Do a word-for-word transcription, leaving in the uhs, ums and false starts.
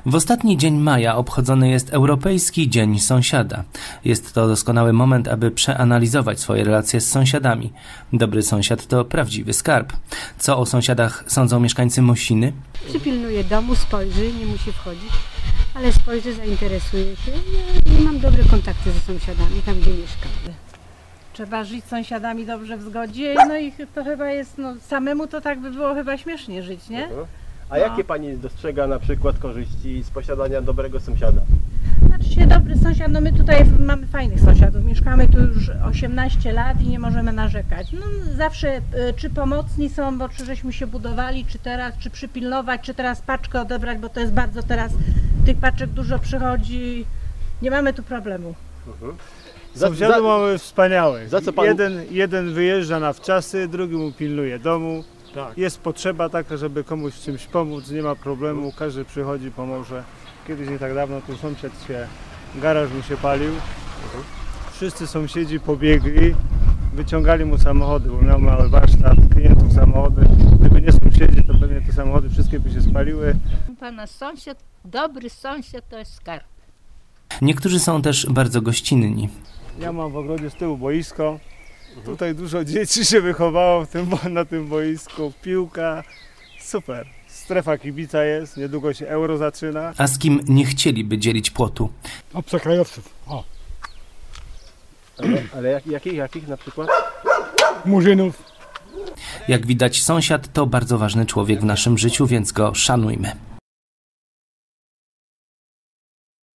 W ostatni dzień maja obchodzony jest Europejski Dzień Sąsiada. Jest to doskonały moment, aby przeanalizować swoje relacje z sąsiadami. Dobry sąsiad to prawdziwy skarb. Co o sąsiadach sądzą mieszkańcy Mosiny? Przypilnuje domu, spojrzy, nie musi wchodzić, ale spojrzy, zainteresuje się i mam dobre kontakty ze sąsiadami, tam gdzie mieszkam. Trzeba żyć z sąsiadami dobrze w zgodzie, no i to chyba jest, no samemu to tak by było chyba śmiesznie żyć, nie? Mhm. A jakie Pani dostrzega na przykład korzyści z posiadania dobrego sąsiada? Znaczy się dobry sąsiad, no my tutaj mamy fajnych sąsiadów, mieszkamy tu już osiemnaście lat i nie możemy narzekać. No zawsze y, czy pomocni są, bo czy żeśmy się budowali, czy teraz, czy przypilnować, czy teraz paczkę odebrać, bo to jest bardzo teraz, tych paczek dużo przychodzi, nie mamy tu problemu. Mhm. Sąsiadów mamy wspaniałych. Za co pan... jeden, jeden wyjeżdża na wczasy, drugi mu pilnuje domu. Tak. Jest potrzeba taka, żeby komuś w czymś pomóc, nie ma problemu, każdy przychodzi, pomoże. Kiedyś nie tak dawno tu sąsiad się, garaż mu się palił. Wszyscy sąsiedzi pobiegli, wyciągali mu samochody, bo miał mały warsztat, klientów samochody. Gdyby nie sąsiedzi, to pewnie te samochody wszystkie by się spaliły. Pana sąsiad, dobry sąsiad to jest skarb. Niektórzy są też bardzo gościnni. Ja mam w ogrodzie z tyłu boisko. Tutaj dużo dzieci się wychowało w tym, na tym boisku. Piłka, super. Strefa kibica jest, niedługo się euro zaczyna. A z kim nie chcieliby dzielić płotu? Obcokrajowców. O. Ale, ale jak, jakich, jakich na przykład? Murzynów. Jak widać, sąsiad to bardzo ważny człowiek w naszym życiu, więc go szanujmy.